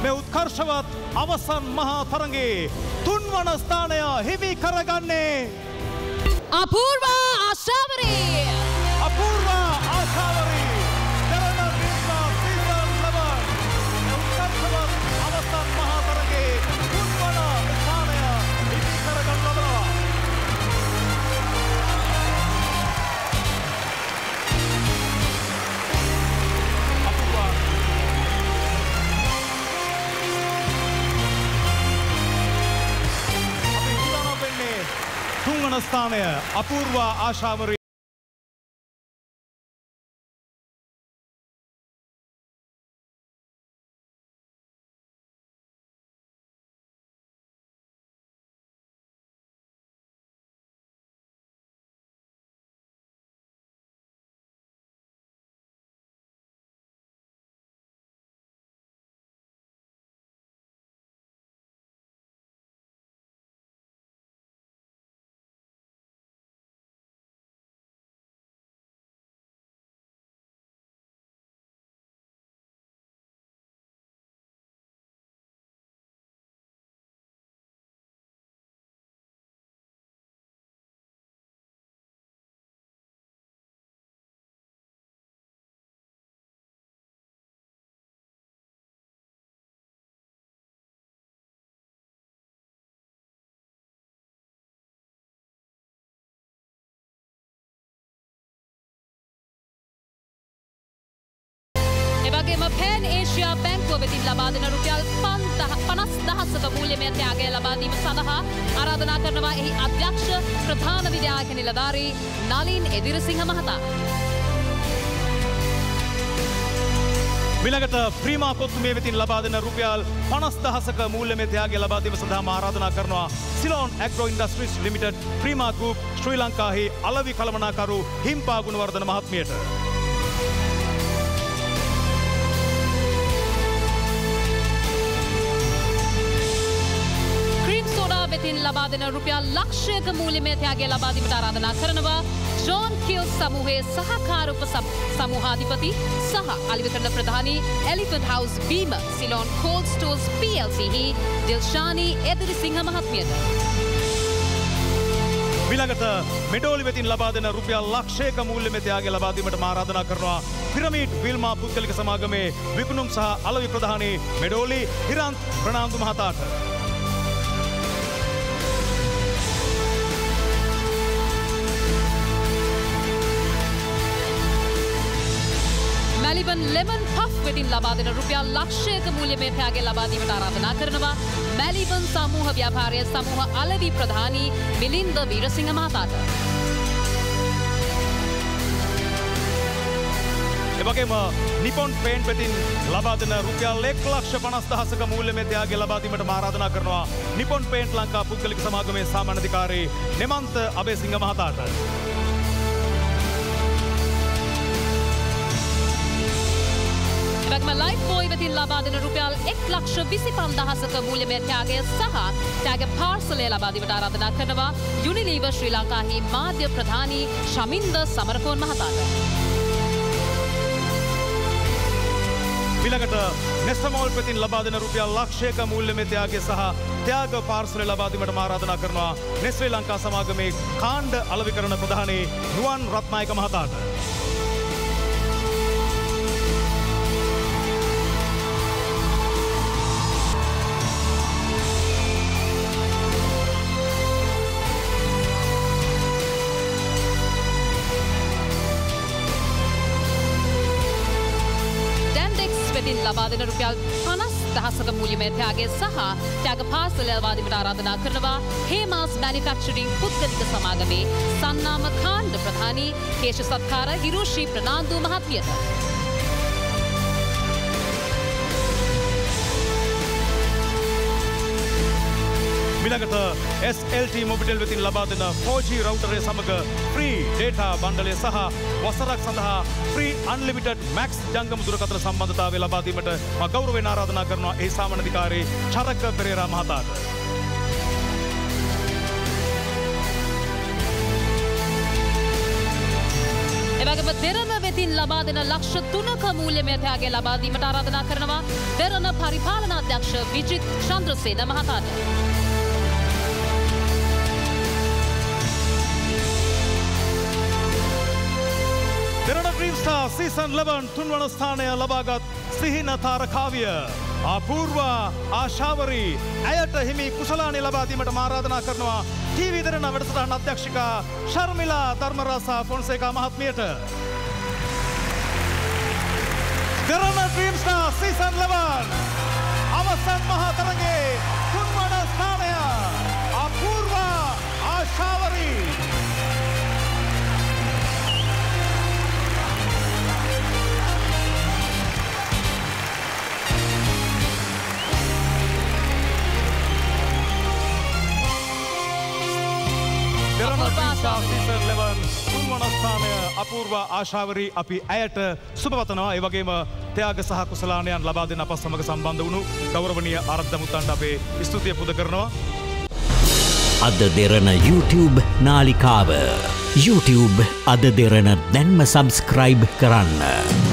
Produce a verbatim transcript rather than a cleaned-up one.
මේ උත්කර්ෂවත් අවසන් මහා තරඟේ තුන්වන ස්ථානය හිමි කරගන්නේ අපූර්ව ආශාවරී අපූර්ව ආශාවරී කරන බිස්සා සීසන් ලබන මේ උත්කර්ෂවත් අවසන් මහා තරඟේ තුන්වන ස්ථානය හිමි කරගන්න ලබනවා. තුන්වන ස්ථානය අපූර්ව ආශාවරී එවැගේම පෑන් ඒෂියා බැංකුව වෙතින් ලබා දෙන රුපියල් පනස් දහසක මූල්‍යමය ත්‍යාගය ලබා දීම සඳහා ආරාධනා කරනවා එහි අධ්‍යක්ෂ ප්‍රධාන විධායක නිලධාරී නලින් එදිරිසිංහ මහතා. මිලකට ප්‍රීමා කොත්තුමේ වෙතින් ලබා දෙන රුපියල් පනස් දහසක මූල්‍යමය ත්‍යාගය ලබා දීම සඳහා ආරාධනා කරනවා Ceylon agro industries limited Prima group ශ්‍රී ලංකාහි අලවි කළමනාකරු හිම්පා ගුණවර්ධන මහත්මියට. වෙතින් ලබා දෙන රුපියල් ලක්ෂයක මූල්‍යමය ත්‍යාගය ලබා දීමට ආරාධනා කරනවා ජෝන් කිල් සමූහයේ සහකාර උප සමූහාධිපති සහ අලෙවිකරණ ප්‍රධානී එලිෆන්ට් හවුස් බීම Ceylon cold stores P L C හි දිල්ෂානි එදිරිසිංහ මහත්මියට. මිලකට මෙඩෝලි වෙතින් ලබා දෙන රුපියල් ලක්ෂයක මූල්‍යමය ත්‍යාගය ලබා දීමට ආරාධනා කරනවා පිරමීඩ් විල්මා පුද්ගලික සමාගමේ විකුණුම් සහ අලෙවි ප්‍රධානී මෙඩෝලි හිරන්ත් ප්‍රනාන්දු මහතාට. මැලිබන් ලෙමන් පෆ් වෙතින් ලබා දෙන රුපියල් ලක්ෂයක මූල්‍යමය ත්‍යාගය ලබා දීමට ආරාධනා කරනවා මැලිබන් සමූහ ව්‍යාපාරය සමූහ අලෙවි ප්‍රධානී මිලින්ද වීරසිංහ මහතාට. එවැගේම නිපොන් පේන්ට් වෙතින් ලබා දෙන රුපියල් එක් ලක්ෂ පනස් දහසක මූල්‍යමය ත්‍යාගය ලබා දීමට ආරාධනා කරනවා නිපොන් පේන්ට් ලංකා පුද්ගලික සමාගමේ සාමාන්‍යාධිකාරී නෙමන්ත අබේසිංහ මහතාට. එවැගේම ලයිෆ් බෝයි වෙතින් ලබා දෙන රුපියල් එක් ලක්ෂ විසි පන්දහසක මූල්‍යමය ත්‍යාගය සහ ත්‍යාග පාර්සලය ලබා දීමට ආරාධනා කරනවා යුනිලීවර් ශ්‍රී ලංකාහි මාධ්‍ය ප්‍රධානී ශමින්ද සමරකෝන් මහතාට. ඊළඟට නෙස්ටමෝල් වෙතින් ලබා දෙන රුපියල් ලක්ෂයක මූල්‍යමය ත්‍යාගය සහ ත්‍යාග පාර්සලය ලබා දීමට ආරාධනා කරනවා නෙස්ශ්‍රී ලංකා සමාගමේ කාණ්ඩ අලෙවිකරණ ප්‍රධානී නුවන් රත්නායක මහතාට. ලබා දෙන රුපියල් පනස් දහසක මූල්‍යමය ත්‍යාගය සහ ත්‍යාග පාර්සලය ලබා දීමට ආරාධනා කරනවා හේමාස් මැනුෆැක්චරින් පුද්ගලික සමාගමේ සන්නාම කාණ්ඩ ප්‍රධානී කේශ සත්කාර හිරෝෂි ප්‍රනාන්දු මහත්මියට. මිලකට එස් එල් ටී මොබිටෙල් වෙතින් ලබා දෙන ෆෝර් ජී රවුටරය සමග ෆ්‍රී ඩේටා බණ්ඩලය සහ වසරක් සඳහා ෆ්‍රී අන්ලිමිටඩ් මැක්ස් ජංගම දුරකථන සම්බන්ධතාවය ලබා දීමට මා ගෞරවයෙන් ආරාධනා කරනවා ඒ සාමාන්‍යාධිකාරී චරක පෙරේරා මහතාට. එවැගේම දෙරණ වෙතින් ලබා දෙන ලක්ෂ තුනක මූල්‍යමය ත්‍යාගය ලබා දීමට ආරාධනා කරනවා දෙරණ පරිපාලනාධ්‍යක්ෂ විජිත් චන්ද්‍රසේන මහතාට. Derana dream star season eleven තුන්වන ස්ථානය ලබාගත් සිහින තාරකාවිය අපූර්ව ආශාවරී ඇයට හිමි කුසලානි ලබා දීමට ආරාධනා කරනවා ටීවී දෙරණ වැඩසටහන අධ්‍යක්ෂිකා ශර්මිලා ධර්මරාසා ෆොන්සේකා මහත්මියට. Derana dream star season eleven අවසන් මහා තරගයේ තුන්වන ස්ථානය අපූර්ව ආශාවරී. සීසන් eleven තුන්වන ස්ථානය අපූර්ව ආශාවරී අපි ඇයට සුබවතනවා. ඒ වගේම ත්‍යාග සහ කුසලානයන් ලබා දෙන අප සමග සම්බන්ධ වුණු ගෞරවනීය ආරාධ්‍ය මුත්තන්ට අපේ ස්තුතිය පුද කරනවා. අද දෙරණ YouTube නාලිකාව YouTube අද දෙරණ දැන්ම සබස්ක්‍රයිබ් කරන්න.